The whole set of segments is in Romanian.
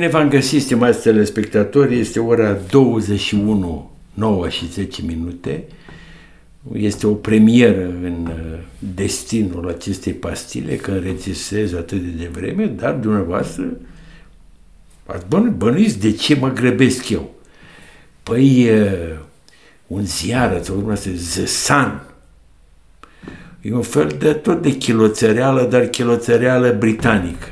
Bine v-am găsit, stimați telespectatori, este ora 21, 9 și 10 minute. Este o premieră în destinul acestei pastile, că înregistrez atât de devreme, dar dumneavoastră ați bănuiți de ce mă grăbesc eu. Păi, un ziar, ați auzit asta, The Sun, e un fel de tot de chiloțăreală, dar chiloțăreală britanică.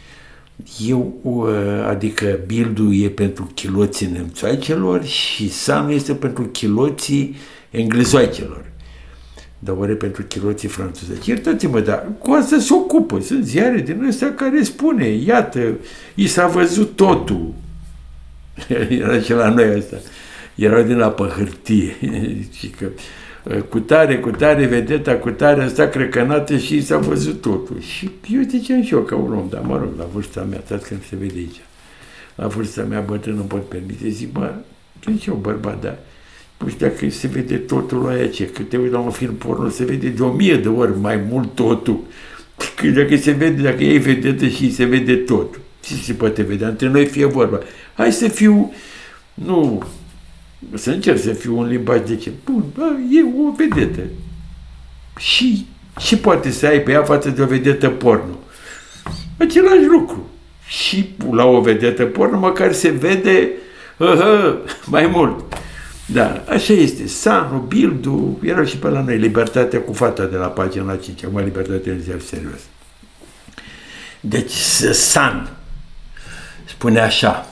Adică Bild-ul e pentru chiloții nemțoaicelor și Sun este pentru chiloții englezoaicelor. Dar oare pentru chiloții franțuzeci? Iertați-mă, dar cu asta se ocupă. Sunt ziare din astea care spune, iată, i s-a văzut totul. Era și la noi asta. Erau din la pe hârtie. Și că cu tare, vedeta cu tare a stat crăcănată și s-a văzut totul. Și eu ziceam și eu ca un om, dar mă rog, la vârsta mea, stați când se vede aici, la vârsta mea bătrân nu pot permite, zic, mă, sunt și eu bărbat, dar nu știu dacă se vede totul la aia ce, că te uiți la un film porno, se vede de 1000 de ori mai mult totul, că dacă se vede, dacă ei vedetă și se vede totul. Ce se poate vedea? Între noi fie vorba. Hai să fiu, nu, să încerc să fiu un limbaj decent. Bun, e o vedetă. Și ce poate să ai pe ea față de o vedetă porno? Același lucru. Și la o vedetă porno măcar se vede mai mult. Da, așa este. Sun-ul, Bild-ul, erau și pe la noi. Libertatea cu fata de la pagina la 5. Acum Libertatea în ziar serios. Deci, Sun spune așa: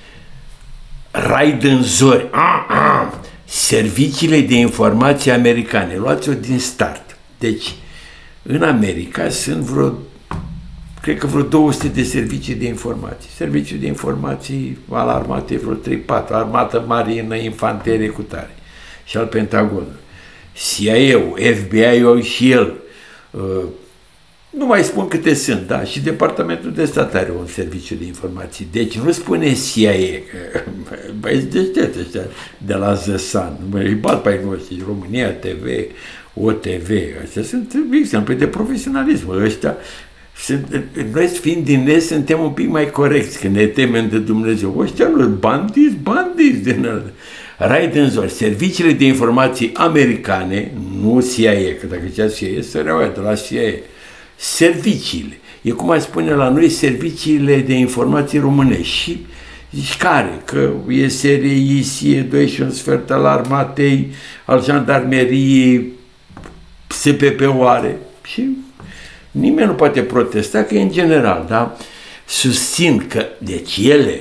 raid în zori. Serviciile de informație americane. Luați-o din start. Deci, în America sunt cred că vreo 200 de servicii de informații. Servicii de informații al armatei vreo 3-4. Armată, marină, infanterie cu tare. Și al Pentagonului. CIA-ul, FBI-ul și el. Nu mai spun câte sunt, da? Și Departamentul de Stat are un serviciu de informații. Deci nu spune CIA, că băieți deștepți ăștia de la The Sun. Îi bat pe ai noștri, România TV, OTV. Astea sunt exemple de profesionalism. Ăștia, noi fiind din Est, suntem un pic mai corecți, că ne temem de Dumnezeu. Ăștia lor, bandiți din ăla. Raid în zori, serviciile de informații americane, nu CIA, că dacă zicea CIA, săreau de la CIA. Serviciile. E cum ai spune la noi, serviciile de informații românești. Și zici care? Că e SRI, SIE 2 și un sfert al armatei, al jandarmeriei, SPP-ul are. Și nimeni nu poate protesta, că e în general, da? Susțin că, deci ele,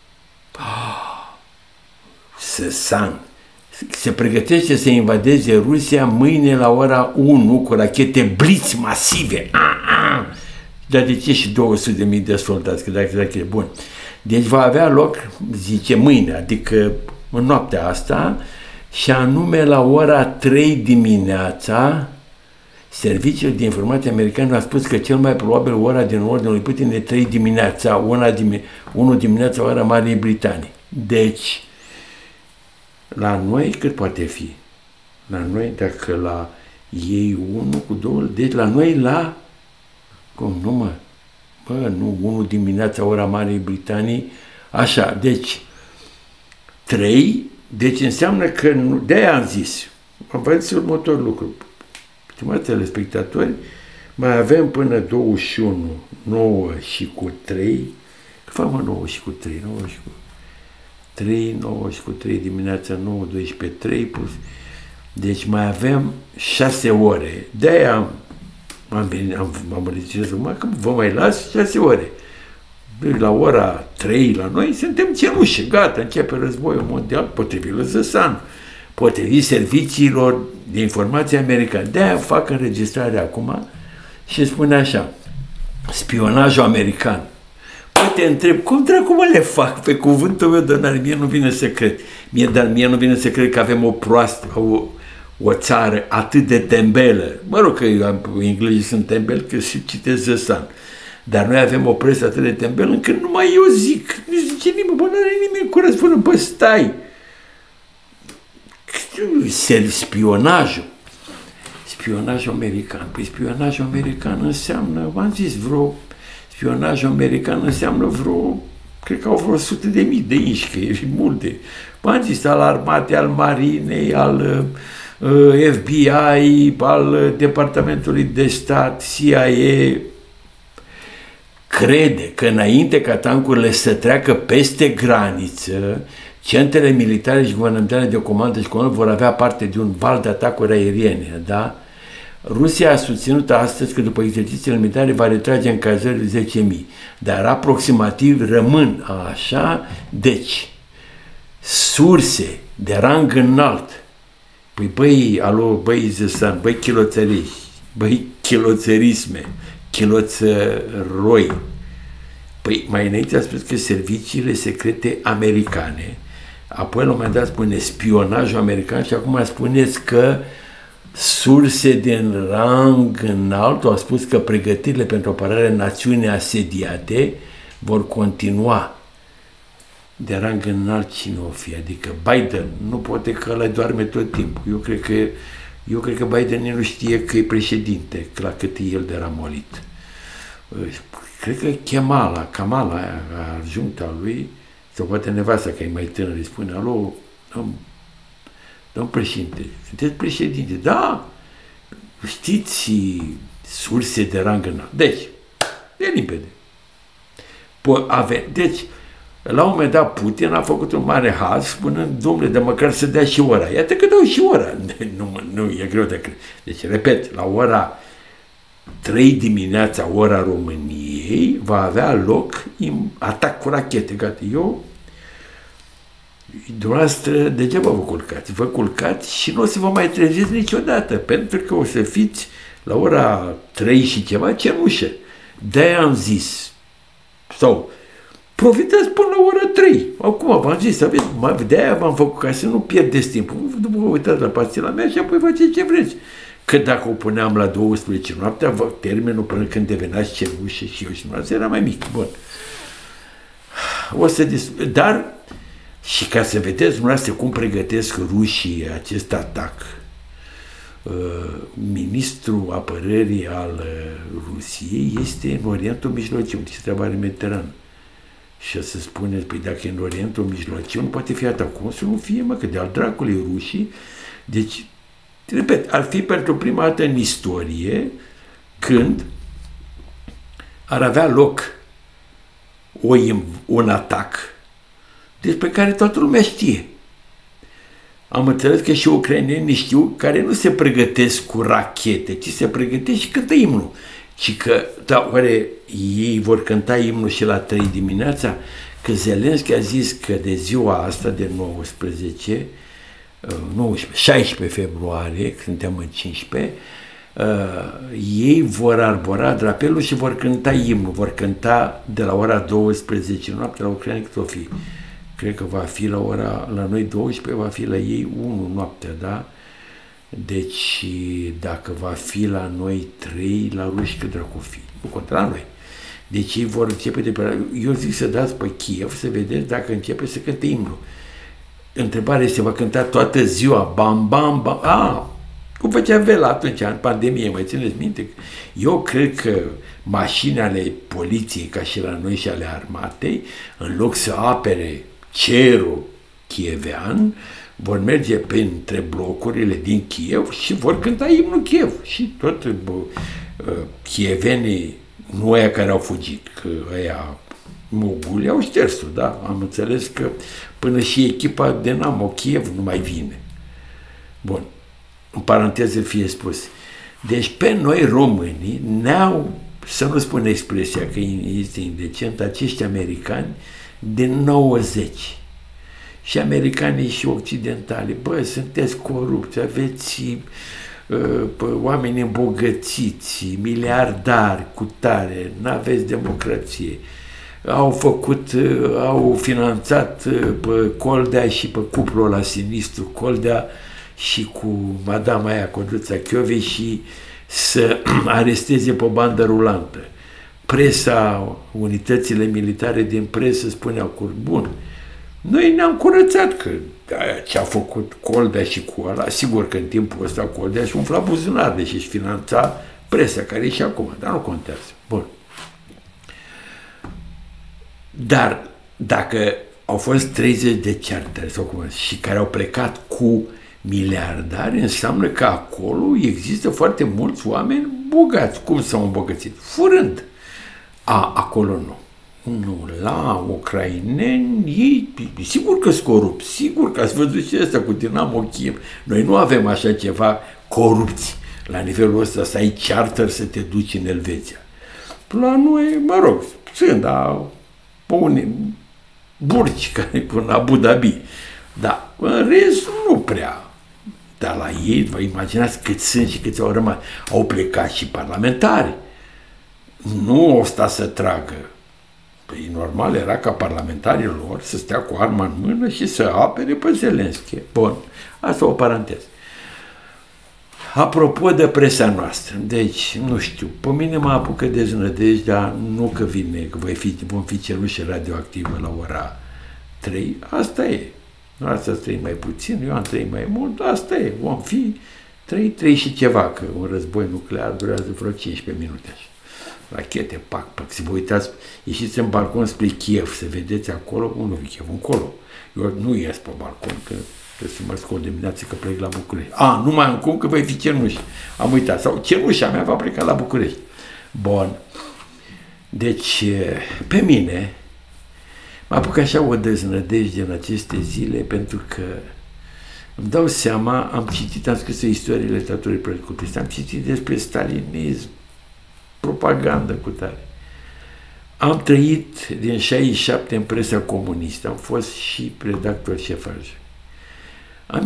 se pregătește să invadeze Rusia mâine la ora 1 cu rachete Blitz masive. Dar de ce și 200.000 de soldați? Că dacă e bun. Deci va avea loc, zice, mâine, adică în noaptea asta, și anume la ora 3 dimineața, Serviciul de Informație American a spus că cel mai probabil ora din ordinul lui Putin e 3 dimineața, 1 dimineața, ora Marii Britanii. Deci, la noi cât poate fi? La noi, dacă la ei 1 cu 2, deci la noi la, cum, nu mă? Bă, nu, 1 dimineața, ora Marii Britanii, așa, deci 3, deci înseamnă că, de-aia am zis, am văzut următorul lucru. Stimați telespectatori, mai avem până 21, 9 și cu 3, fă-mă 9 și cu 3, 9 și cu 3, 9 și cu 3 dimineața, 9, 12, 3 plus, deci mai avem 6 ore. De-aia am zis, că vă mai las 6 ore. La ora 3 la noi suntem cenușă, gata, începe războiul mondial, potrivit lui The Sun, potrivit serviciilor de informație americane. De-aia fac înregistrarea acum și spune așa: spionajul american. Păi te întreb, cum dracu mă le fac? Pe cuvântul meu, doamne, mie nu vine să cred. Mie nu vine să cred că avem o țară atât de tembelă. Mă rog că englezii sunt tembeli, că și citesc The Sun. Dar noi avem o presă atât de tembelă încât numai eu zic. Nu zice nimeni, bă, nu are nimeni curaj să spună, bă, stai. Spionajul american. Păi spionajul american înseamnă, v-am zis, spionajul american înseamnă cred că au vreo 100.000 de inși, multe. M-am zis, al armatei, al marinei, al FBI, al Departamentului de Stat, CIA, crede că înainte ca tancurile să treacă peste graniță, centrele militare și guvernamentale de comandă și comandă vor avea parte de un val de atacuri aeriene, da? Rusia a susținut astăzi că după exercițiile militare va retrage încazări de 10.000, dar aproximativ rămân așa. Deci, surse de rang înalt, păi băi, alo, băi zăsan, băi chiloțăriști, băi chiloțărisme, chiloțăroi. Păi mai înainte a spus că serviciile secrete americane, apoi la un moment dat spune spionajul american și acum spuneți că surse din rang înalt au spus că pregătirile pentru apărarea națiunii asediate vor continua. De rang înalt cine o fi? Adică Biden nu poate că ăla doarme tot timpul. Eu cred că Biden nu știe că e președinte, la cât e el de ramolit. Cred că Kamala aia, adjuncta lui, sau poate nevasta că e mai tânăr, îi spune, alo, domn președinte, sunteți președinte? Da, știți surse de rang înalt. Deci, e limpede. Deci, la un moment dat, Putin a făcut un mare haz, spunând, domnule, de măcar să dea și ora. Iată că dau și ora. Nu, e greu de crede. Deci, repet, la ora 3 dimineața, ora României, va avea loc atac cu rachete. Gata, dumneavoastră, degeaba vă culcați și nu o să vă mai treziți niciodată, pentru că o să fiți la ora 3 și ceva cenușă. De-aia am zis, sau profitați până la ora 3. Acum v-am zis, de-aia v-am făcut, ca să nu pierdeți timpul. După vă uitați la pastila mea și apoi faceți ce vreți. Că dacă o puneam la 12 noaptea, termenul până când devenați cenușă și eu și dumneavoastră era mai mic. Bun. Dar, și ca să vedeți dumneavoastră cum pregătesc rușii acest atac, ministrul apărării al Rusiei este în Orientul Mijlociu, ce treaba are Mediterană. Și o să spuneți, păi dacă e în Orientul Mijlociu, nu poate fi atac. Cum să nu fie, mă, că de-al dracului rușii. Deci, repet, ar fi pentru prima dată în istorie când ar avea loc un atac despre care toată lumea știe. Am înțeles că și ucrainenii știu, care nu se pregătesc cu rachete, ci se pregătesc și cântă imnul. Și că, da, oare ei vor cânta imnul și la 3 dimineața? Că Zelenski a zis că de ziua asta, de 16 februarie, când suntem în 15, ei vor arbora drapelul și vor cânta imnul, vor cânta de la ora 12 noaptea la Ucraina, cât o fi. Cred că va fi la noi 12, va fi la ei 1 noaptea, da? Deci, dacă va fi la noi 3, la ruși cât dracu fi. Nu contă la noi. Deci ei vor începe de pe... Eu zic să dați pe Kiev să vedeți dacă începe să cânte imnul. Întrebarea este, va cânta toată ziua, bam, bam, bam. Cum făcea Vela atunci, în pandemie, mai țineți minte? Eu cred că mașini ale poliției, ca și la noi și ale armatei, în loc să apere cerul chievean, vor merge printre blocurile din Kiev și vor cânta imnul Kiev. Și tot chievenii, nu aia care au fugit, că aia moguli au șters-o, da? Am înțeles că până și echipa Dinamo Kiev nu mai vine. Bun, în paranteză fie spus. Deci pe noi românii ne-au, să nu spun expresia că este indecent, acești americani din 90. Și americanii și occidentali, bă, sunteți corupți, aveți oameni îmbogățiți, miliardari cu tare, n-aveți democrație. Au finanțat pe Coldea și pe cuplul ăla sinistru, Coldea și cu madama aia, Codruța Chiove, și să aresteze pe bandă rulantă. Presa, unitățile militare din presă spuneau, bun, noi ne-am curățat că ce a făcut Coldea și cu ăla, sigur că în timpul ăsta Coldea și umfla buzunar, deși își finanța presa, care e și acum, dar nu contează. Bun. Dar dacă au fost 30 de chartere sau cum, și care au plecat cu miliardari, înseamnă că acolo există foarte mulți oameni bogați. Cum s-au îmbogățit? Furând. Acolo nu. Nu, la ucraineni, ei, sigur că sunt corupți, sigur că ați văzut și asta cu Dinamo Kiev. Noi nu avem așa ceva corupți la nivelul ăsta, să ai charter să te duci în Elveția. La noi, mă rog, sunt, dar unii burci care până Abu Dhabi. Dar în rest nu prea. Dar la ei, vă imaginați cât sunt și câți au rămas. Au plecat și parlamentari. Nu au stat să tragă. Păi normal era ca parlamentarii lor să stea cu arma în mână și să apere pe Zelenski. Bun, asta o paranteză. Apropo de presa noastră, deci, nu știu, pe mine mă apucă deznădejdea, nu că vine, că vom fi cenușă radioactivă la ora 3, asta e. Asta ați trăit mai puțin, eu am trăit mai mult, asta e, vom fi 3 și ceva, că un război nuclear durează vreo 15 minute așa. Rachete, pac, să vă uitați, ieșiți în balcon spre Kiev, să vedeți acolo, nu Kiev, încolo. Eu nu ies pe balcon, că trebuie să mă scol dimineață că plec la București. Numai acum că voi fi cenușă. Am uitat, sau cenușa mea va pleca la București. Bun. Deci, pe mine, mă apuc așa o deznădejde în aceste zile, pentru că îmi dau seama, am scris o istorie literaturii pretutiste, am citit despre stalinism, propagandă cu tare. Am trăit din 67 în presa comunistă, am fost și redactor șef al. Am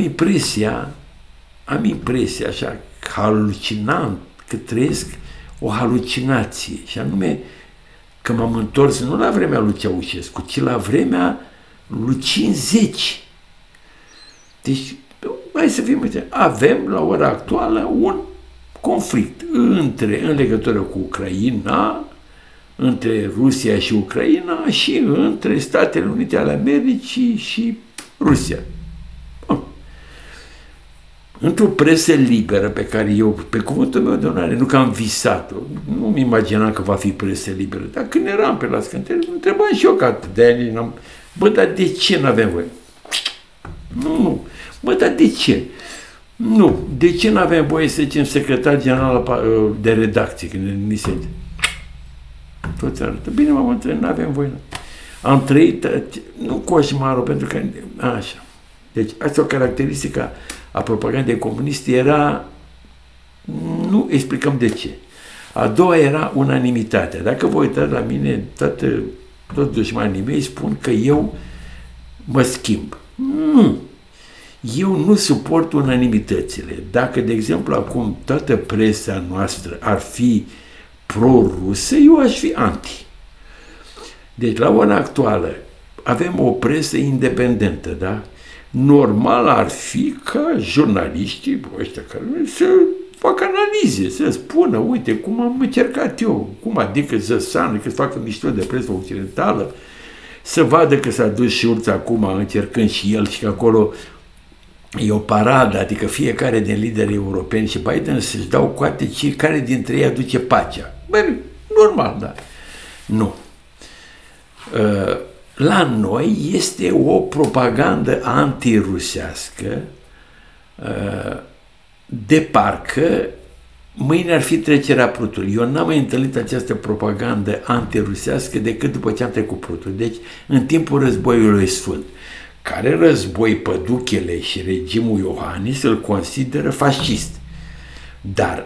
impresia așa halucinant că trăiesc o halucinație, și anume că m-am întors nu la vremea lui Ceaușescu, ci la vremea lui 50. Deci, hai să fim, avem la ora actuală un conflict în legătură cu Ucraina, între Rusia și Ucraina și între Statele Unite ale Americii și Rusia. Bun. Într-o presă liberă pe care eu, pe cuvântul meu de onoare, nu că am visat-o, nu-mi imaginam că va fi presă liberă, dar când eram pe la Scântele, mă întrebam și eu că de-aia bă, dar de ce nu avem voie? Nu. Bă, dar de ce? Nu. De ce nu avem voie să zicem secretar general de redacție, când ni se... Toți arătă. Bine, m-am întrebat, nu avem voie. Am trăit, nu coșmarul, pentru că... Așa. Deci, asta o caracteristică a propagandei comuniste era... Nu explicăm de ce. A doua era unanimitatea. Dacă vă uitați la mine, toți dușmanii mei spun că eu mă schimb. Nu. Eu nu suport unanimitățile. Dacă, de exemplu, acum toată presa noastră ar fi pro-rusă, eu aș fi anti. Deci, la ora actuală, avem o presă independentă, da? Normal ar fi ca jurnaliștii ăștia care să facă analize, să spună, uite, cum am încercat eu, cum adică Zăsană, că să facă mișto de presă occidentală, să vadă că s-a dus și Urț acum încercând și el și că acolo e o paradă, adică fiecare din liderii europeni și Biden să-și dau coate care dintre ei aduce pacea. Băi, normal, da. Nu. La noi este o propagandă antirusească de parcă mâine ar fi trecerea Prutului. Eu n-am mai întâlnit această propagandă antirusească decât după ce am trecut Prutul. Deci, în timpul războiului sfânt, care război Păduchele și regimul Iohannis îl consideră fascist. Dar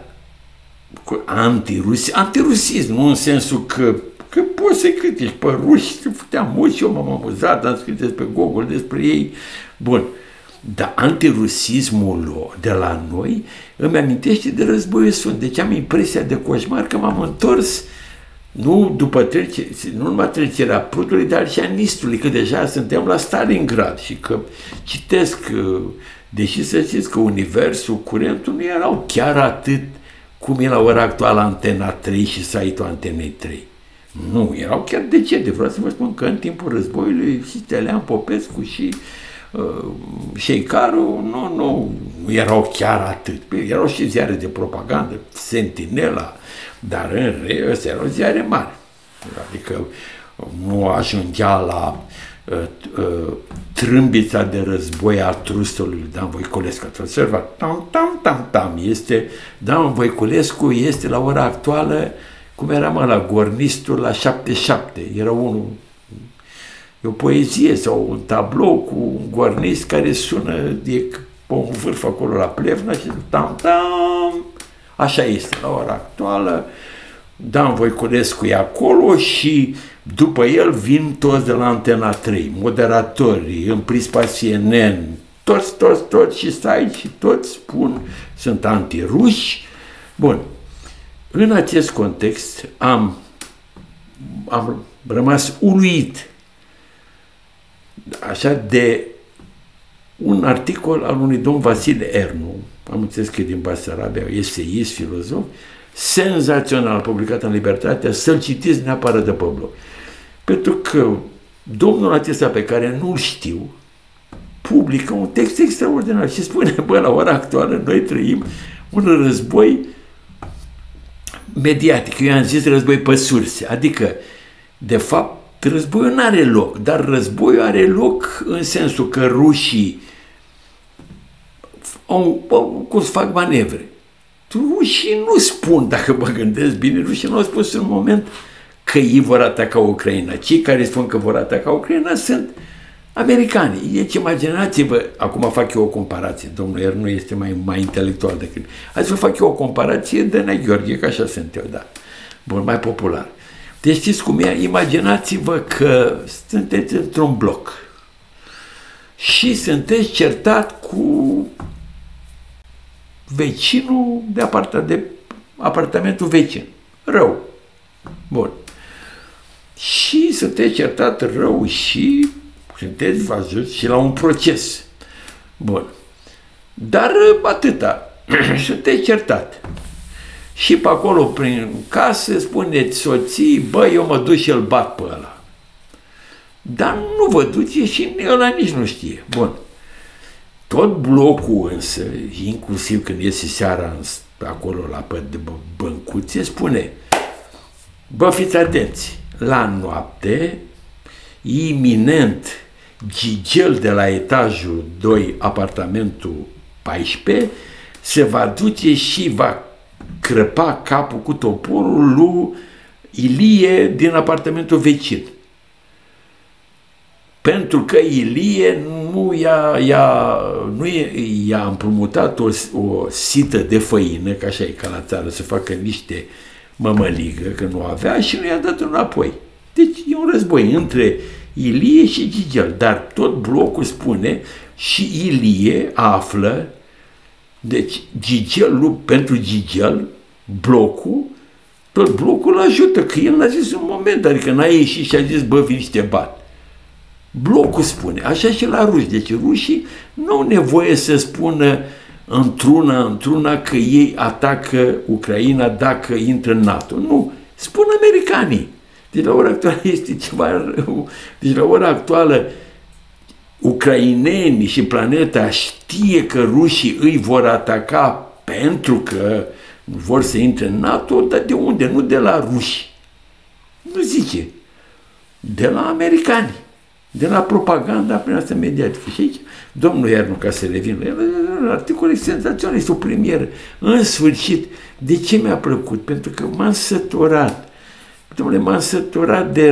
antirusism, nu în sensul că poți să critici pe ruși, se fătea mulți, eu m-am amuzat, am scris despre Gogol, despre ei. Bun. Dar antirusismul de la noi îmi amintește de războiul sfânt. Deci am impresia de coșmar că m-am întors nu numai trecerea Prutului, dar și a Nistului, că deja suntem la Stalingrad și că citesc, deși să știți că universul, curentul nu erau chiar atât cum e la ora actuală Antena 3 și site-ul Antenei 3. Nu, erau chiar decede. Vreau să vă spun că în timpul războiului și Stelean Popescu și Șeicaru nu erau chiar atât. Erau și ziare de propagandă, Sentinela, dar în ăstea erau ziare mari. Adică nu ajungea la trâmbița de război a trustului lui Dan Voiculescu. Ați observat? Tam, tam, tam, tam. Dan Voiculescu este la ora actuală, cum era la Gornistul la 77. Era o poezie sau un tablou cu un gornist care sună de pe un vârf acolo la Plevna și tam, tam. Așa este la ora actuală. Dan Voiculescu e acolo și după el vin toți de la Antena 3, moderatori, în prispa CNN, toți și stai și toți spun, sunt antiruși. Bun, în acest context am rămas uluit așa de un articol al unui domn Vasile Ernu, am înțeles că e din Basarabia, eseist, filozof, senzațional, publicat în Libertatea, să-l citiți neapărat de pe blog. Pentru că domnul acesta pe care nu-l știu, publică un text extraordinar și spune, bă, la ora actuală noi trăim un război mediatic. Eu am zis război pe surse, adică, de fapt, războiul nu are loc, dar războiul are loc în sensul că rușii cum să fac manevre. Rușii nu spun, dacă mă gândesc bine, rușii nu au spus în un moment că ei vor ataca Ucraina. Cei care spun că vor ataca Ucraina sunt americanii. Deci imaginați-vă, acum fac eu o comparație, domnul Ernu este mai intelectual decât mine. Azi vă fac eu o comparație de Nea Gheorghe, că așa sunt eu, da. Bun, mai popular. Deci știți cum e? Imaginați-vă că sunteți într-un bloc și sunteți certat cu vecinul de apartamentul vecin. Rău. Bun. Și sunteți certat rău și sunteți văzut și la un proces. Bun. Dar atâta. Sunteți certat. Și pe acolo, prin casă, spuneți soții, bă, eu mă duc și îl bat pe ăla. Dar nu vă duce și ăla nici nu știe. Bun. Tot blocul însă, inclusiv când iese seara acolo la băncuțe, spune, bă, fiți atenți, la noapte, iminent, Gigel de la etajul 2, apartamentul 14, se va duce și va crăpa capul cu toporul lui Ilie din apartamentul vecin. Pentru că Ilie nu i-a împrumutat o sită de făină, că așa e ca la țară, să facă niște mămăligă, că nu avea, și nu i-a dat înapoi. Deci e un război între Ilie și Gigel, dar tot blocul spune și Ilie află, deci Gigel, pentru Gigel, tot blocul îl ajută, că el n-a zis un moment, adică n-a ieșit și a zis, bă, vin și te bat. Blocul spune, așa și la ruși. Deci rușii nu au nevoie să spună într-una că ei atacă Ucraina dacă intră în NATO. Nu, spun americanii. Deci la ora actuală este ceva rău. Deci la ora actuală ucrainenii și planeta știe că rușii îi vor ataca pentru că vor să intre în NATO, dar de unde? Nu de la ruși. Nu zice. De la americani. De la propaganda prin asta mediatică. Și aici, domnul Ernu, ca să revin la el, articolul e senzațional, este o premieră. În sfârșit, de ce mi-a plăcut? Pentru că m-am săturat. Dom'le, m-am săturat de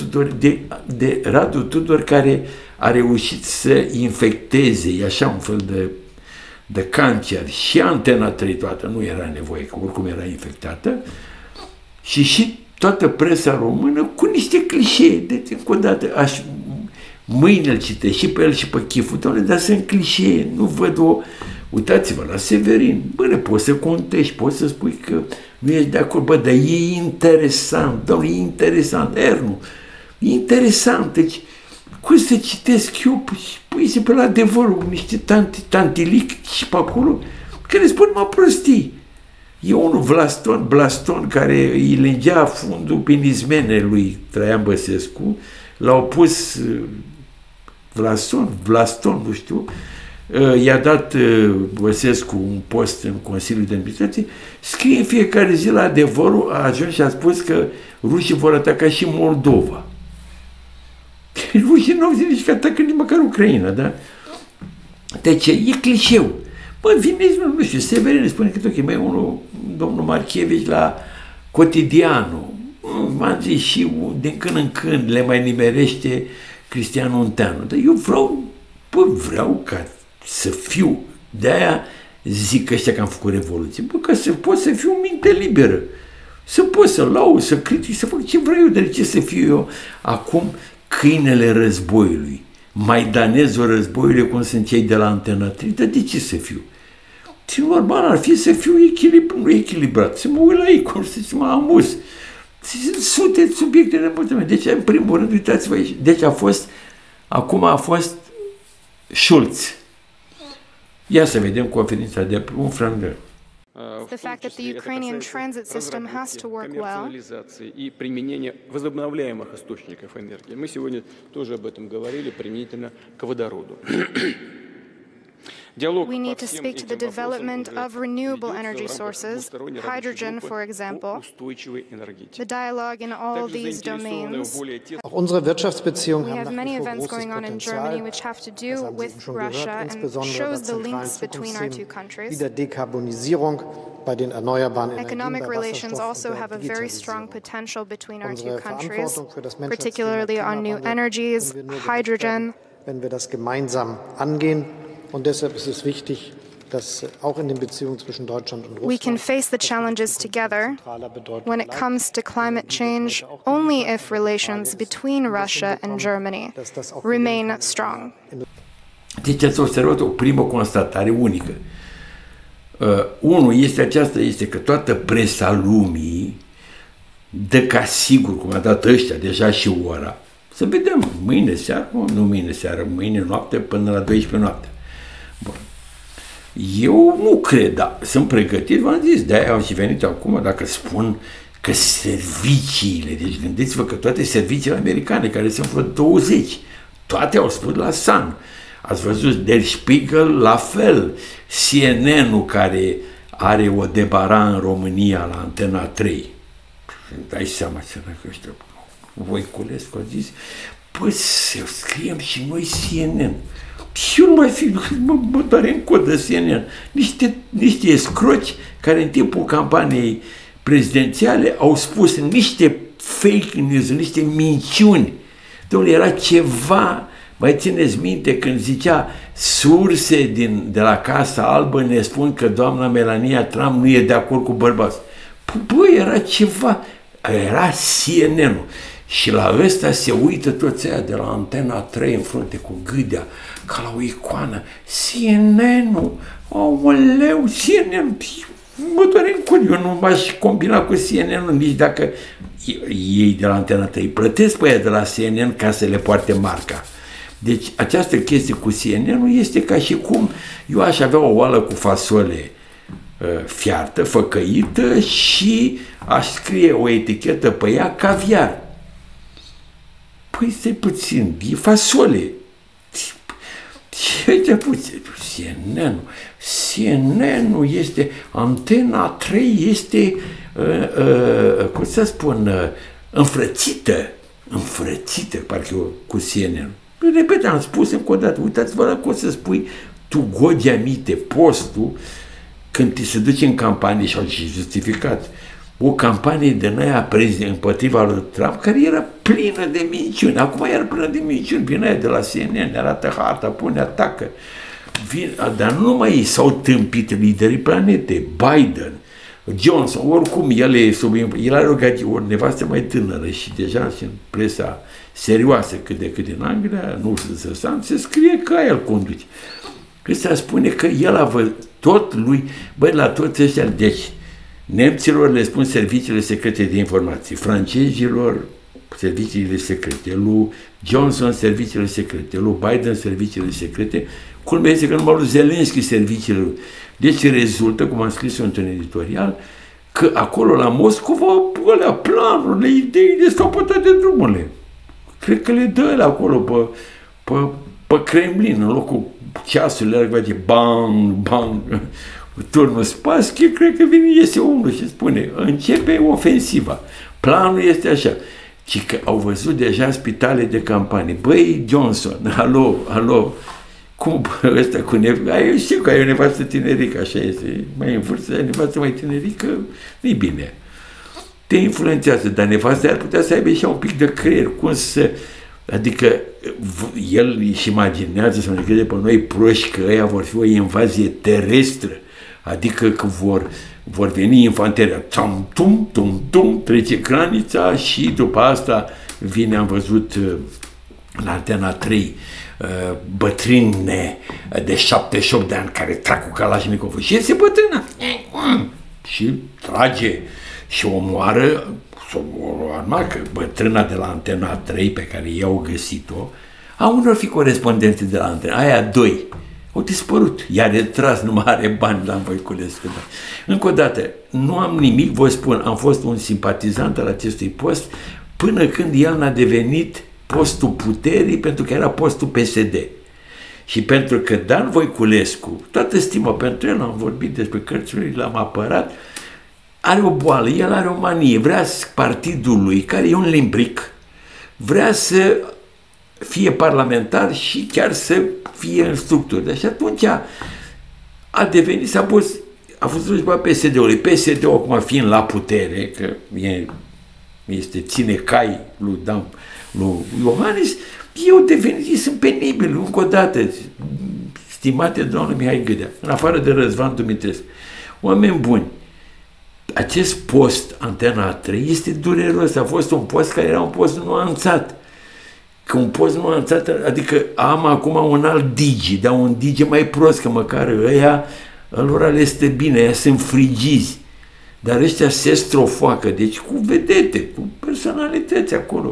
Radu Tudor, care a reușit să infecteze, e așa un fel de cancer, și Antena 3 toată, nu era nevoie, că oricum era infectată, și toată presa română cu niște clișee. Deci, încă o dată, mâine îl citesc și pe el și pe Chifu, doamne, dar sunt clișee, nu văd uitați-vă la Severin, bă, poți să contești, poți să spui că nu ești de acord, bă, dar e interesant, doamne, e interesant, Ernu, e interesant, deci, cum să citesc eu, păi pe la adevărul, niște tantilic și pe acolo, care spun mă prostii. E unul Blaston, care îi lingea fundul prin izmene lui Traian Băsescu, l-au pus Blaston, nu știu, i-a dat Băsescu un post în Consiliul de Administrație, scrie în fiecare zi la adevărul, a ajuns și a spus că rușii vor ataca și Moldova. Rușii nu au zis nici că atacă nici măcar Ucraina, da? Deci e clișeu. Bă, vineți, nu știu, Severin spune că ok, mai unul, domnul Marchevici la Cotidianul, m-am zis și din când în când le mai nimerește Cristian Unteanu. Dar eu vreau ca să fiu, de-aia zic ăștia că am făcut revoluție, bă, ca să pot să fiu minte liberă, să pot să laud, să critic, să fac ce vreau eu, de ce să fiu eu acum câinele războiului, maidanezul războiului, cum sunt cei de la Antena 3, dar de ce să fiu? Și normal ar fi să fiu echilibrat, să mă uit la ei, cum să mă amuz. Sunt sute subiecte de mulțumesc. Deci, în primul rând, uitați-vă aici, deci acum a fost Schulz. Ia să vedem conferința de un frangă. The fact that the Ukrainian transit system has to work well. И применение возобновляемых источников энергии. Мы сегодня тоже об этом говорили применительно к водороду. We need to speak to the development of renewable energy sources, hydrogen, for example, the dialogue in all these domains. Auch unsere Wirtschaftsbeziehungen We haben have nach many wie vor events großes going on in Potenzial. Germany which have to do with Russia and shows the links between our two Wie countries. der Dekarbonisierung bei den erneuerbaren Energien, Economic bei relations Wasserstoff also und der have a very strong Digitalisierung. potential between our two Unsere countries, Verantwortung für das Menschheitsklima, particularly on new Klimawandel, energies, können wir nur hydrogen. bewerten, wenn wir das gemeinsam angehen. Und deshalb ist es wichtig, dass auch in den Beziehungen zwischen Deutschland und We can Russland face the challenges together when it comes to climate change only if relations between Russia and Germany remain strong. Deci ați observat o primă constatare unică. Unul este că toată presa lumii dă ca sigur, cum a dat ăștia deja și ora. Să vedem, mâine seară, nu mâine seară, mâine noapte până la 12 noapte. Bun. Eu nu cred, dar sunt pregătit, v-am zis, de-aia au și venit acum, dacă spun că serviciile, deci gândiți-vă că toate serviciile americane, care sunt vreo 20, toate au spus la Sun. Ați văzut Der Spiegel, la fel, CNN-ul care are o debara în România la Antena 3. Dai seama că ăștia, Voiculescu a zis, păi să scriem și noi CNN. Și eu nu mai fi, mă doare în cod de CNN. Niște escroci care în timpul campaniei prezidențiale au spus niște fake news, niște minciuni. Dom'le, era ceva, mai țineți minte când zicea surse de la Casa Albă ne spun că doamna Melania Trump nu e de acord cu bărbați. Băi, era ceva, era CNN-ul. Și la ăsta se uită toți aia de la Antena 3 în frunte cu gâdea, ca la o icoană. CNN-ul, aoleu, CNN-ul, mă doare în cur, eu nu m-aș combina cu CNN-ul, nici dacă ei de la Antena 3 plătesc pe aia de la CNN ca să le poarte marca. Deci această chestie cu CNN-ul este ca și cum eu aș avea o oală cu fasole fiartă, făcăită și aș scrie o etichetă pe ea caviar. Păi stai puțin, e fasole. Ce puțin? CNN-ul este, Antena 3 este, cum să spun, înfrățită, parcă eu, cu CNN-ul. Repet, am spus încă o dată, uitați-vă la cum să spui tu Gogeamite, postul, când ți se duce în campanie și au și justificat o campanie de aia împotriva lui Trump, care era plină de minciuni. Acum era plină de minciuni. Vine aia de la CNN, ne arată harta, pune, atacă. Dar nu numai ei s-au tâmpit liderii planetei. Biden, Johnson, oricum el are o nevastă mai tânără și deja și în presa serioasă cât de cât din Anglia, nu știu să se scrie că el conduce. Ăsta spune că el a văzut tot lui, băi, la toți ăștia, deci nemților le spun serviciile secrete de informații, francezilor serviciile secrete, lui Johnson serviciile secrete, lui Biden serviciile secrete, culmea este că numai lui Zelensky serviciile. Deci rezultă, cum am scris într-un editorial, că acolo la Moscova, alea planurile, ideile stau pe toate drumurile. Cred că le dă ele acolo pe Kremlin, în locul ceasurile alea, face bang, bang, turnul Spassky, cred că iese unul și spune, începe ofensiva. Planul este așa, ci că au văzut deja spitale de campanie. Băi, Johnson, alo, cum ăsta cu nevastă? Eu știu că ai o nevastă tinerică, așa este, mai în vârstă, nevastă mai tinerică, nu-i bine. Te influențează, dar nevasta ar putea să aibă și un pic de creier, cum să... Adică el își imaginează să ne crede pe noi proști că ăia vor fi o invazie terestră, adică că vor veni infanteria, tum, trece granița și după asta vine, am văzut la Antena 3, bătrâne de 78 de ani care trag cu Kalashnikov și iese bătrâna și trage și omoară bătrâna de la Antena 3 pe care i-au găsit-o, a unor fi corespondenți de la Antena, aia doi, au dispărut, i-a retras, nu mai are bani la Voiculescu. Încă o dată, nu am nimic, vă spun, am fost un simpatizant al acestui post până când el n-a devenit postul puterii, pentru că era postul PSD. Și pentru că Dan Voiculescu, toată stima pentru el, am vorbit despre cărțile, l-am apărat, are o boală, el are o manie, vrea partidul lui, care e un limbric, vrea să fie parlamentar și chiar să fie în structură. Deci atunci a devenit, a fost slujba PSD-ului. PSD-ul acum fiind la putere, că ține cai lui Iohannis, eu devenit, sunt penibil, încă o dată, stimate domnul Mihai Gâdea, în afară de Răzvan Dumitrescu, oameni buni, acest post, Antena 3, este dureros, a fost un post care era un post nuanțat. Că un post nuanțat, adică am acum un alt digi, dar un digi mai prost, că măcar ăia, lor le este bine, ăia sunt frigizi. Dar ăștia se strofoacă, deci cu vedete, cu personalități acolo,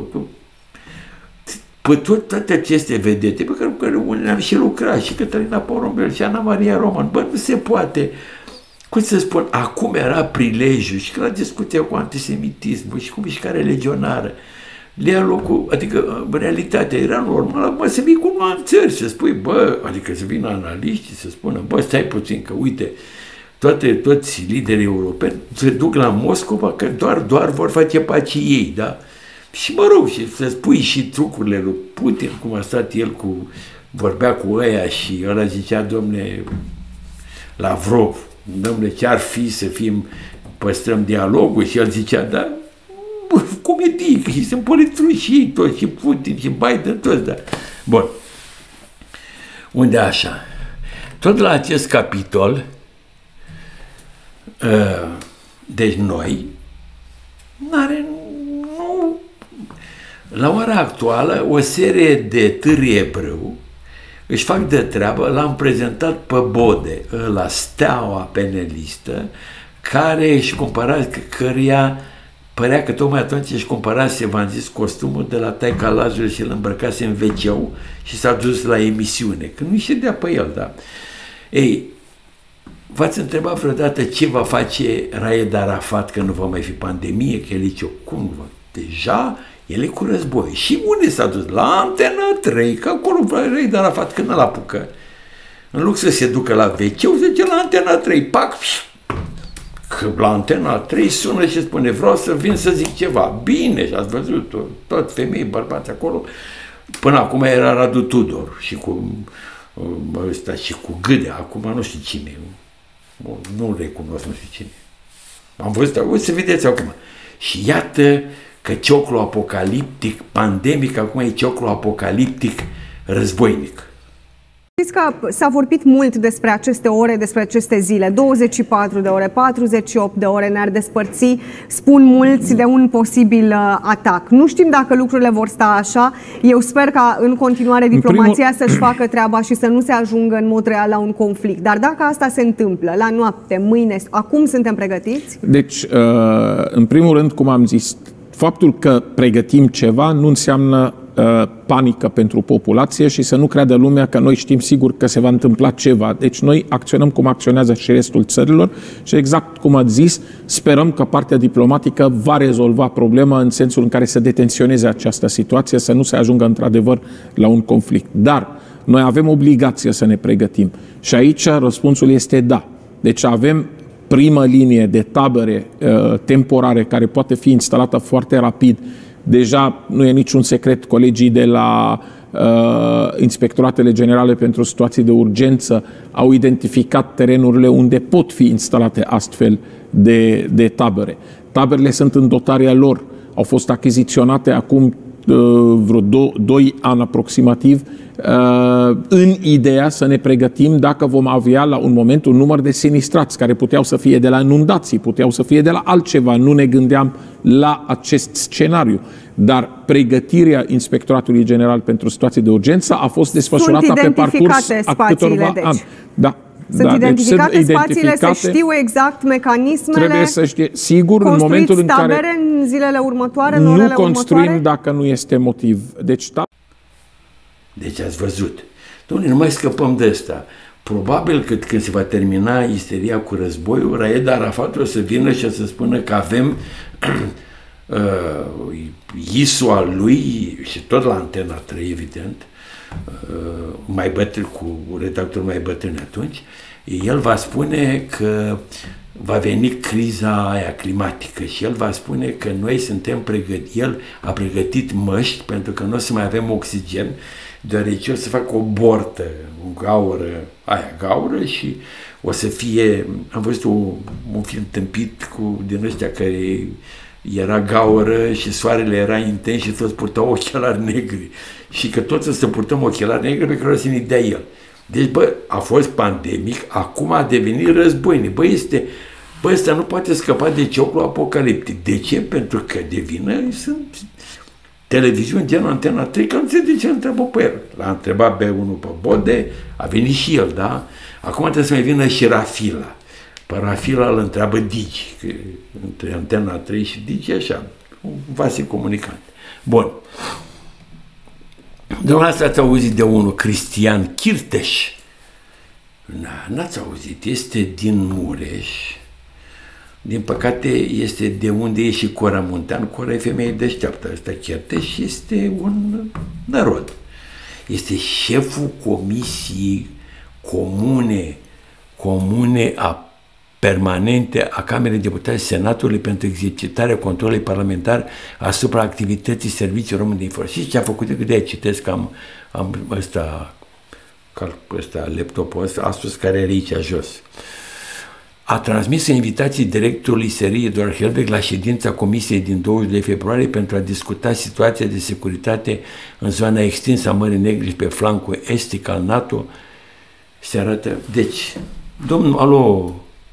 pe toate aceste vedete, pe care unele am și lucrat, și Cătălina Porumbel, și Ana Maria Roman, bă, nu se poate. Cum să spun, acum era prilejul și că la discuția cu antisemitismul și cu mișcarea legionară, le ia locul, adică realitatea era normală, bă, să vii cu nuanțări, să spui, bă, adică să vină analiștii, să spună, bă, stai puțin, că uite, toți liderii europeni se duc la Moscova că doar vor face pace ei, da? Și mă rog, și să spui și trucurile lui Putin, cum a stat el vorbea cu ăia și ăla zicea, domne, Lavrov, dom'le, ce-ar fi să păstrăm dialogul? Și el zicea, da, comedii, că sunt polițruși și ei toți, și Putin, și Biden, toți, da. Bun. Unde așa? Tot la acest capitol, deci noi, la ora actuală, o serie de târi ebreu își fac de treabă, l-am prezentat pe Bode, la steaua penelistă, care își cumpăra, căruia părea că tocmai atunci își cumpărase, v-am zis, costumul de la Taica Lazar și îl îmbrăcase în wc și s-a dus la emisiune, că nu-i ședea pe el, da. Ei, v-ați întrebat vreodată ce va face Raed Arafat că nu va mai fi pandemie, că el zice, cum va? Deja el e cu război. Și unde s-a dus? La Antena 3, că acolo Raed Arafat când îl apucă. În loc să se ducă la wc, zice la Antena 3, pac, că la Antena 3 sună și spune, vreau să vin să zic ceva. Bine, și ați văzut tot femei, bărbați acolo. Până acum era Radu Tudor și cu ăsta și cu Gâdea, acum nu știu cine. Nu recunosc, nu știu cine. Am văzut, o să vedeți acum. Și iată că cioclu apocaliptic, pandemic, acum e cioclu apocaliptic războinic. Știți că s-a vorbit mult despre aceste ore, despre aceste zile, 24 de ore, 48 de ore ne-ar despărți, spun mulți, de un posibil atac. Nu știm dacă lucrurile vor sta așa. Eu sper ca în continuare diplomația să-și facă treaba și să nu se ajungă în mod real la un conflict. Dar dacă asta se întâmplă la noapte, mâine, acum suntem pregătiți? Deci, în primul rând, cum am zis, faptul că pregătim ceva nu înseamnă panică pentru populație și să nu creadă lumea că noi știm sigur că se va întâmpla ceva. Deci noi acționăm cum acționează și restul țărilor și exact cum ați zis, sperăm că partea diplomatică va rezolva problema în sensul în care să detenționeze această situație, să nu se ajungă într-adevăr la un conflict. Dar noi avem obligația să ne pregătim și aici răspunsul este da. Deci avem primă linie de tabere temporare care poate fi instalată foarte rapid Deja nu e niciun secret, colegii de la Inspectoratele Generale pentru Situații de Urgență au identificat terenurile unde pot fi instalate astfel de tabere. Taberele sunt în dotarea lor, au fost achiziționate acum vreo 2 ani aproximativ, în ideea să ne pregătim dacă vom avea la un moment un număr de sinistrați care puteau să fie de la inundații, puteau să fie de la altceva, nu ne gândeam la acest scenariu. Dar pregătirea Inspectoratului General pentru Situații de Urgență a fost desfășurată pe parcurs a câtorva ani. Da. Sunt identificate spațiile, se știu exact mecanismele. Trebuie să știe. Sigur, în momentul în care tabere în zilele următoare, în orele următoare? Nu construim dacă nu este motiv. Deci ați văzut. Dom'le, nu mai scăpăm de asta. Probabil că când se va termina isteria cu războiul, Raed Arafat o să vină și o să spună că avem ISU al lui și tot la Antena 3, evident, mai bătrân, cu redactorul mai bătrân atunci, el va spune că va veni criza aia climatică și el va spune că noi suntem pregătiți, el a pregătit măști pentru că nu o să mai avem oxigen, deoarece o să facă o bortă, o gaură și o să fie, am văzut un film tâmpit din ăștia care era gaură și soarele era intens și toți purtau ochelari negri și că toți să purtăm ochelari negri pe care o să ne dea el. Deci, a fost pandemic, acum a devenit războinic. Ăsta nu poate scăpa de ciocul apocaliptic. De ce? Pentru că de vină sunt televiziuni genul Antena 3, că nu se de ce întreabă pe el. L-a întrebat B1 pe Bode, a venit și el, da? Acum trebuie să mai vină și Rafila. Pe Rafila îl întreabă Digi, că între Antena 3 și Digi, așa, un vase comunicant. Bun. Dumneavoastră ați auzit de unul, Cristian Chirteș. N-ați auzit, este din Mureș. Din păcate este de unde e și Cora Muntean. Cora e femeie deșteaptă, ăsta Chirteș este un nărod. Este șeful comisiei comune permanente a Camerei Deputați Senatului pentru exercitarea controlului parlamentar asupra activității Serviciului Român de Informație. Și ce a făcut, că de-aia citesc că am laptopul ăsta, Asus, care e aici jos. A transmis invitații directorului SRI Eduard Helveg la ședința Comisiei din 22 februarie pentru a discuta situația de securitate în zona extinsă a Mării Negre și pe flancul estic al NATO. Se arată. Deci, domnul,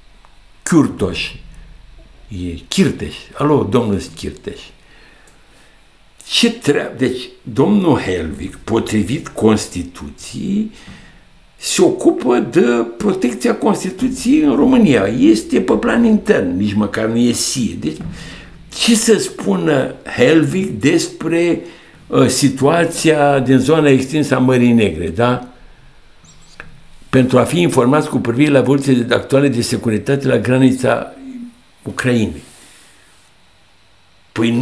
Chirteș, domnul Chirteș. Ce treabă? Deci, domnul Helvig, potrivit Constituției, se ocupă de protecția Constituției în România. Este pe plan intern, nici măcar nu e SIE. Deci, ce să spună Helvig despre situația din zona extinsă a Mării Negre, da? Pentru a fi informați cu privire la evoluțiile actuale de securitate la granița Ucrainei. Păi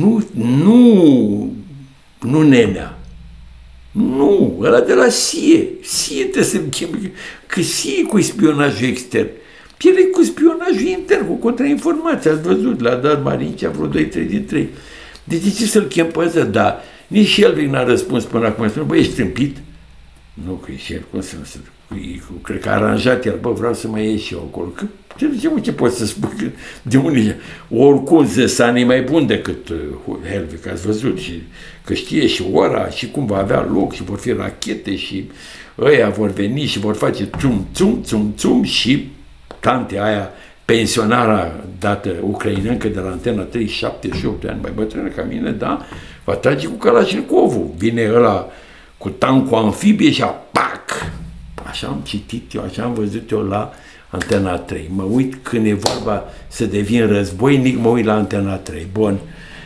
nu Nenea. Nu, ăla de la SIE. SIE trebuie să-mi cheme, că SIE cu spionajul extern. El e cu spionajul intern, cu contrainformație. Ați văzut, l-a dat Marincea vreo 2-3 dintre ei. Deci de ce să-l chem pe ăsta? Da. Nici el n-a răspuns până acum. Spune, băi, ești tâmpit? Nu, că e și el, cum să cred că a aranjat el, vreau să mai ies și eu acolo. Că, ce poți să spui? De unde? Oricum, Zăsan e mai bun decât Helvig, ați văzut, și că știe și ora și cum va avea loc și vor fi rachete și ăia vor veni și vor face țum și tantea aia, pensionara dată ucraineancă de la Antena 3, 78 de ani, mai bătrână ca mine, da, va trage cu Kalashnikovul. Vine ăla cu tancul amfibie și pac! Așa am citit eu, așa am văzut eu la Antena 3. Mă uit când e vorba să devin războinic, mă uit la Antena 3. Bun.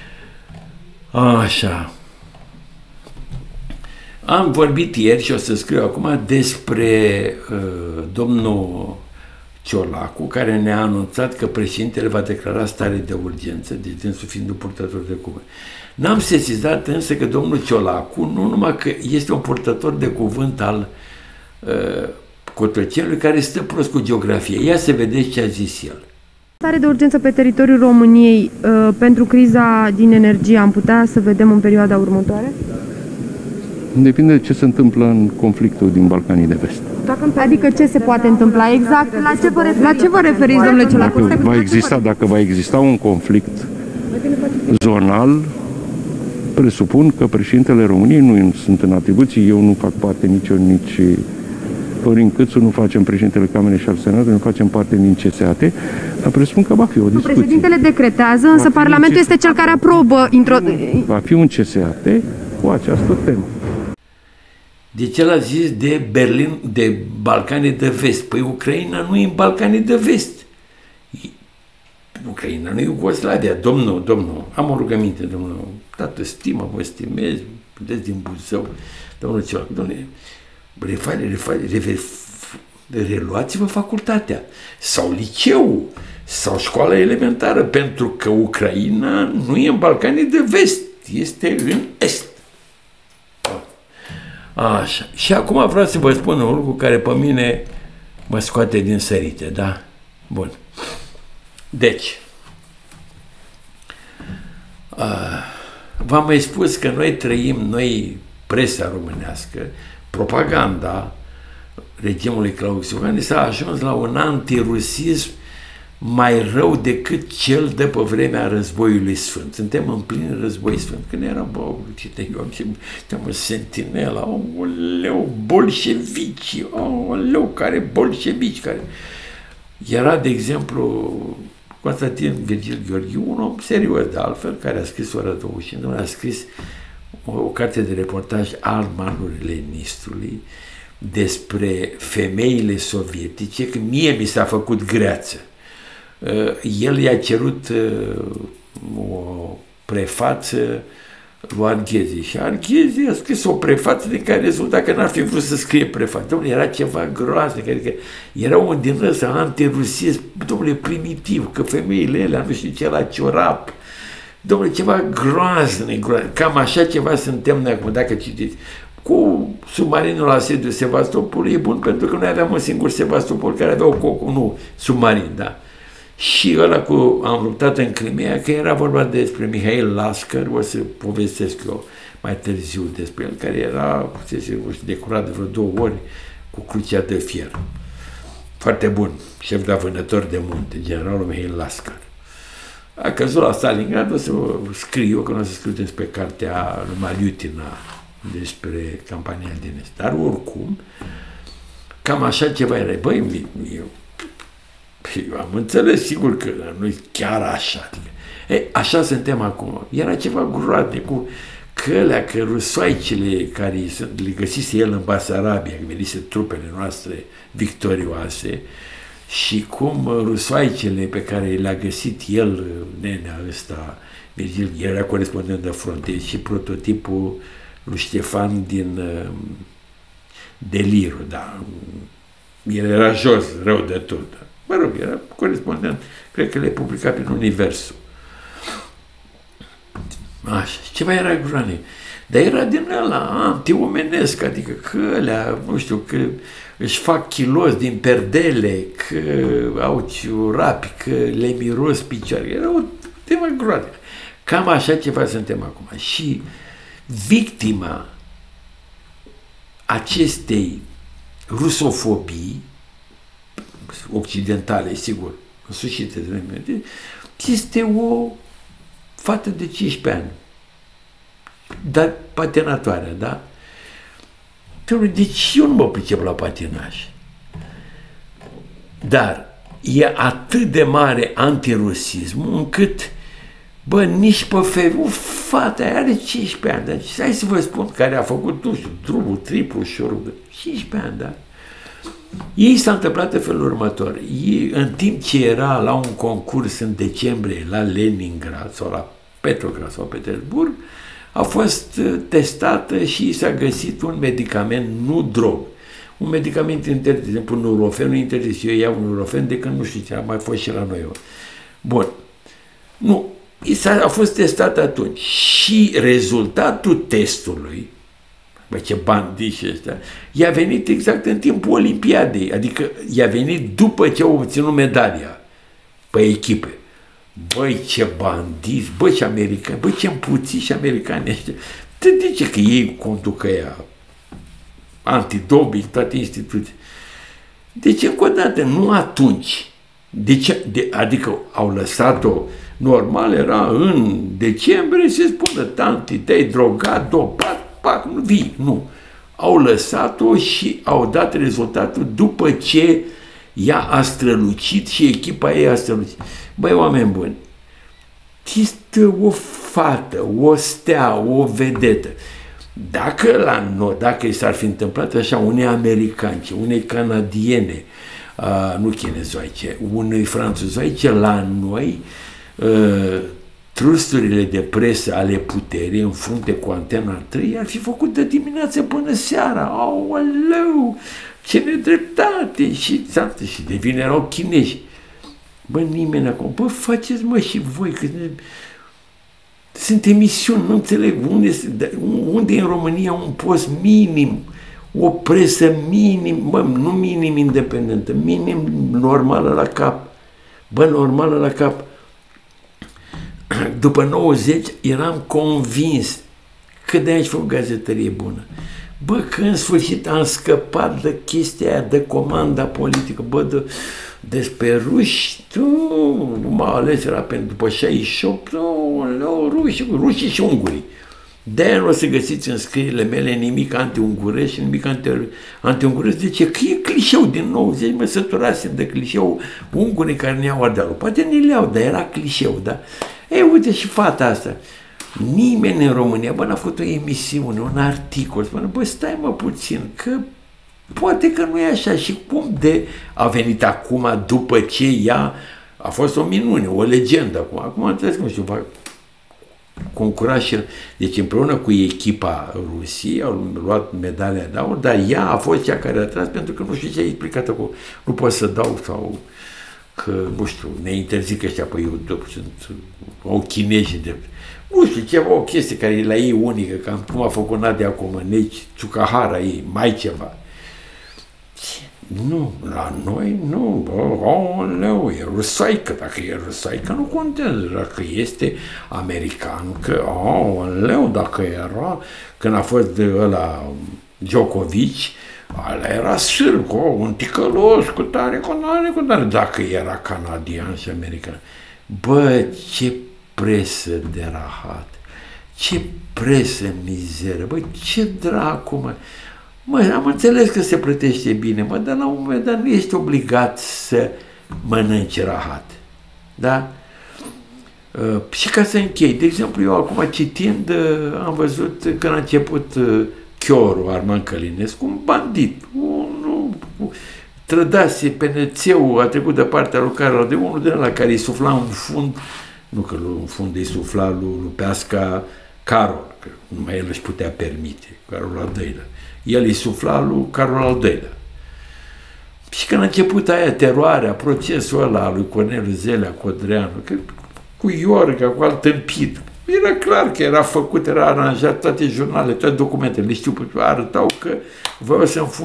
Așa. Am vorbit ieri și o să scriu acum despre domnul Ciolacu, care ne-a anunțat că președintele va declara stare de urgență, deci dânsul fiind un purtător de cuvânt. N-am sesizat însă că domnul Ciolacu, nu numai că este un purtător de cuvânt al Cotrăcelului, care stă prost cu geografie. Ia să vedeți ce a zis el. Stare de urgență pe teritoriul României pentru criza din energie am putea să vedem în perioada următoare? Depinde de ce se întâmplă în conflictul din Balcanii de Vest. Adică ce se poate întâmpla exact? La ce vă referiți, domnule Ciolacu? Dacă va exista un conflict zonal, presupun că președintele României nu sunt în atribuții, eu nu fac parte nici Florin Câțu, nu facem președintele Camerei și al Senatului, nu facem parte din CSAT, dar presupun că va fi o discuție. Președintele decretează, însă Parlamentul este cel care aprobă. Va fi un CSAT cu această temă. De ce l-a zis de Balcanii de Vest? Păi Ucraina nu e în Balcanii de Vest. Ucraina nu e Iugoslavia. Domnul, am o rugăminte, domnul, tată, stimă, vă stimez, puteți din Buzău, domnul Ciolacu, domnule, reluați-vă facultatea sau liceul sau școala elementară, pentru că Ucraina nu e în Balcanii de Vest, este în Est. Așa. Și acum vreau să vă spun un lucru care pe mine mă scoate din sărite, da? Bun. Deci, v-am mai spus că noi presa românească, propaganda regimului Claus-Iohannis s-a ajuns la un antirusism mai rău decât cel de pe vremea Războiului Sfânt. Suntem în plin Război Sfânt. Când eram, în Sentinela, oleu, bolșevici, oleu, care bolșevici, care... Era, de exemplu, Constantin Virgil Gheorghiu, un om serios de altfel, care a scris Ora 25, a scris o carte de reportaj al Manului Lenistului despre femeile sovietice, că mie mi s-a făcut greață. El i-a cerut o prefață lui Arghezi și Arghezi a scris o prefață din care rezulta că n-ar fi vrut să scrie prefață. Dom'le, era ceva groaznic, adică era un din ăsta antirusism, dom'le, primitiv, că femeile alea, nu știu ce, la ciorap, dom'le, ceva groaznic, cam așa ceva suntem noi acum, dacă citiți. Cu submarinul la sediul Sevastopol e bun pentru că noi aveam un singur Sevastopol care avea submarin, da. Și ăla am luptat în Crimea, că era vorba despre Mihail Laskar, o să povestesc eu mai târziu despre el, care era decorat de vreo 2 ori cu crucea de fier. Foarte bun, șef de vânător de munte, generalul Mihail Laskar. A căzut la Stalingrad, o să scriu eu, că nu o să scriu despre cartea lui Maliutina, despre campania din Est. Dar oricum, cam așa ceva era. Băi, eu am înțeles, sigur că nu chiar așa. Așa suntem acum. Era ceva groaznic cu că rusoaicele care le găsise el în Basarabia, că venise trupele noastre victorioase, și cum rusoaicele pe care le-a găsit el, nenea ăsta, era corespondent de fronte, și prototipul lui Ștefan din Deliru, da. El era jos, rău de tot. Mă rog, era corespondent, cred că le publica prin Universul. Așa, ceva era groanic. Dar era din ăla antiomenesc, adică că ălea, nu știu, că își fac chilos din perdele, că au ciurapi, că le miros picioare. Era o temă groanică. Cam așa ceva suntem acum. Și victima acestei rusofobii occidentale, sigur, însușite de noi, este o fată de 15 ani, dar patinatoare, da? Deci eu nu mă pricep la patinaj. Dar e atât de mare antirusismul încât, bă, nici pe fata aia are 15 ani, dar hai să vă spun, care a făcut, nu știu, drumul triplu și oricum, 15 ani, da? Ei s-a întâmplat în felul următor. Ei, în timp ce era la un concurs în decembrie la Leningrad sau la Petrograd sau Petersburg, a fost testată și s-a găsit un medicament, nu drog, un medicament interzis, de exemplu Nurofen, nu interzis. Eu iau Nurofen de când nu știu ce, a mai fost și la noi. Bun. Nu. A fost testat atunci și rezultatul testului, bă, ce bandiși ăștia, i-a venit exact în timpul Olimpiadei, adică i-a venit după ce au obținut medalia. pe echipe. Băi, ce bandiți, băi, ce americani, băi, ce împuțiși americani ăștia. Te zice că ei conducă ea antidoping, toate instituții. Deci, încă o dată, nu atunci. Adică au lăsat-o normal, era în decembrie, se spune, tanti, te-ai drogat, dopat, pac, nu vii, nu. Au lăsat-o și au dat rezultatul după ce ea a strălucit și echipa ei a strălucit. Băi, oameni buni, este o fată, o stea, o vedetă. Dacă i s-ar fi întâmplat așa unei americance, unei canadiene, nu chinezoice, unei franțuzoice, la noi, trusturile de presă ale puterii în frunte cu Antena 3 ar fi făcut de dimineață până seara. Aoleu, ce nedreptate! Și de vineri erau chinezi. Bă, nimeni acum, bă, faceți mă și voi, că sunt emisiuni, nu înțeleg, unde e în România un post minim, o presă minim, bă, nu minim independentă, minim normală la cap. Bă, normală la cap. După 90 eram convins că de aici fă o gazetărie bună. Bă, că în sfârșit am scăpat de chestia aia, de comanda politică, bă, despre ruși, nu m-a ales, era după 68, rușii și ungurii. De-aia nu o să găsiți în scrierile mele nimic anti-unguresc și nimic anti-unguresc. De ce? Că e clișeu din 90, mă săturase de clișeu ungurii care ne-au Ardealul. Poate ne le-au, dar era clișeu, da? Ei, uite și fata asta. Nimeni în România, bă, n-a făcut o emisiune, un articol, spune, bă, stai mă puțin, că poate că nu e așa. Și cum a venit acum, după ce ea a fost o minune, o legendă acum. Acum înțeles că nu știu, concura și el. Deci împreună cu echipa Rusiei au luat medalia de aur, dar ea a fost cea care a tras, pentru că nu știu ce a explicat acolo. Nu pot să dau sau că, nu știu, ne interzic ăștia pe YouTube, sunt au chinezi de... Nu știu, ceva, o chestie care e la ei unică, cam cum a făcut Nadia Comăneci, Tsukahara ei, mai ceva. Nu, la noi nu, aoleu, e rusaică, dacă e rusaică nu contează, dacă este american, că aoleu, dacă era, când a fost de ăla Djokovic, ăla era sârb, un ticălos, cu tare, dacă era canadian și american. Bă, ce presă de rahat, ce presă mizeră, bă, ce dracu, mă. Mă, am înțeles că se plătește bine, mă, dar la un moment dat nu ești obligat să mănânci rahat. Da? Și ca să închei, de exemplu, eu acum citind, am văzut când a început Chioru, Arman Călinescu, un bandit, trădase PNC-ul, a trecut de partea lui Carol, de unul de ăla care îi sufla un fund, nu că în fund îi sufla lui Peasca Carol, că numai el își putea permite, Carol al doilea. El îi sufla lui Carol al doilea. Și când a început aia teroarea, procesul ăla lui Corneliu Zelea Codreanu, că cu Iorga, cu alt tâmpit, era clar că era făcut, era aranjat, toate jurnalele, toate documentele, le știu, arătau că voiau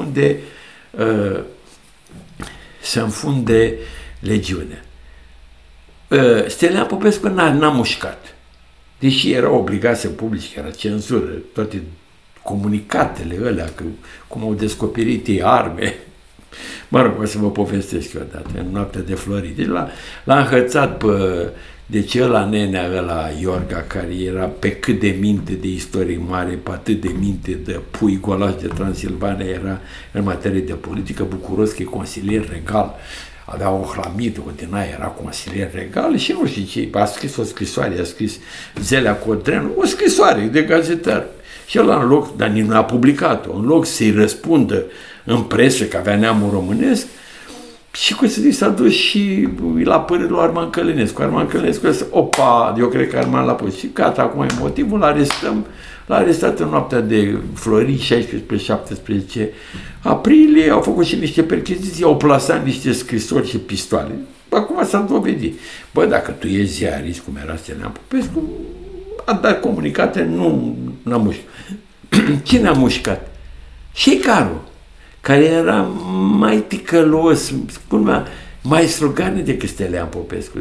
să înfunde legiunea. Stelian Popescu n-a mușcat. Deși era obligat să publice, era cenzură, toate comunicatele alea, că cum au descoperit ei arme. Mă rog, o să vă povestesc eu odată, în noaptea de Floride. Deci l-a înhățat pe... Deci ăla nenea, ăla Iorga, care era pe cât de minte de istorie mare, pe atât de minte de pui golași de Transilvania, era în materie de politică, bucuros că e consilier regal, avea o hlamită, o din aia, era consilier regal și nu știu ce, a scris o scrisoare, a scris Zelea Codreanu, o scrisoare de gazetar. Și ăla în loc, dar nici nu a publicat-o, în loc să-i răspundă în presă, că avea neamul românesc, și cu să s-a dus și la părere lui Arman Călinescu. Arman Călinescu a zis, opa, eu cred că Arman l-a pus. Și gata, acum e motivul, l-a arestat în noaptea de Floride, 16-17 aprilie, au făcut și niște percheziții, au plasat niște scrisori și pistoale. Acum s-a dovedit. Bă, dacă tu ești ziarist, cum era Stelian Popescu, a dat comunicate, nu n-a mușcat. Cine a mușcat? Șeicarul, care era mai ticălos, spunea, mai slogane decât Stelian Popescu.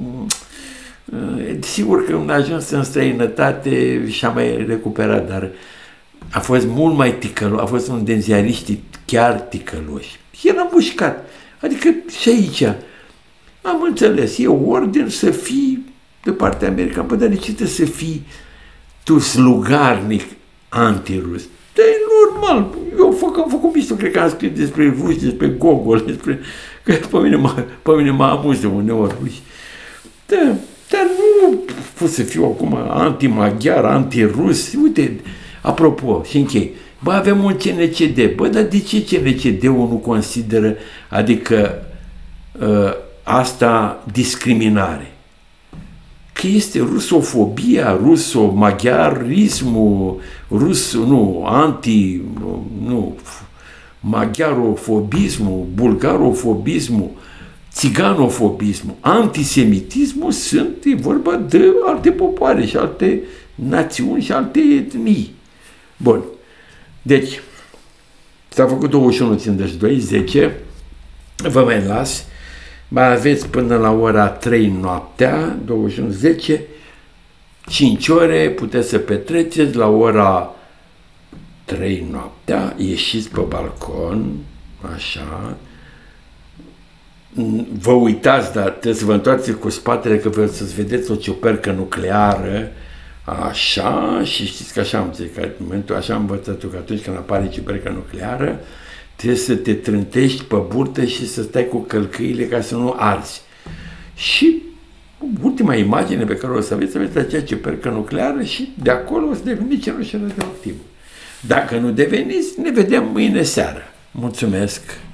Sigur că a ajuns în străinătate și a mai recuperat, dar a fost mult mai ticălos, a fost unul din ziariștii chiar ticăloși. Era mușcat. Adică și aici am înțeles, e ordin să fii de partea americană. Bă, dar de ce trebuie să fii tu slugarnic antirus? Dar e normal. Eu am făcut mișto, cred că am scris despre ruși, despre Gogol, despre... Că pe mine mă amuză uneori ruși. Da, dar nu pot să fiu acum anti-maghiar, anti-rus. Uite, apropo, și închei. Bă, avem un CNCD. Bă, dar de ce CNCD-ul nu consideră, adică asta discriminare? Că este rusofobia, ruso-maghiarismul, maghiarofobismul, bulgarofobismul, țiganofobismul, antisemitismul e vorba de alte popoare și alte națiuni și alte etnii. Bun. Deci, s-a făcut 21 țin 10, vă mai las, mai aveți până la ora 3 noaptea, 21:10, 5 ore, puteți să petreceți, la ora 3 noaptea, ieșiți pe balcon, așa, vă uitați, dar trebuie să vă întoarceți cu spatele că vreți să vedeți o ciupercă nucleară, așa, și știți că așa am zis, că în momentul, așa am învățat-o, că atunci când apare ciuperca nucleară, trebuie să te trântești pe burtă și să stai cu călcâile ca să nu arzi. Și ultima imagine pe care o să aveți acea ciupercă nucleară și de acolo o să deveniți cenușă radioactivă. Dacă nu deveniți, ne vedem mâine seară. Mulțumesc!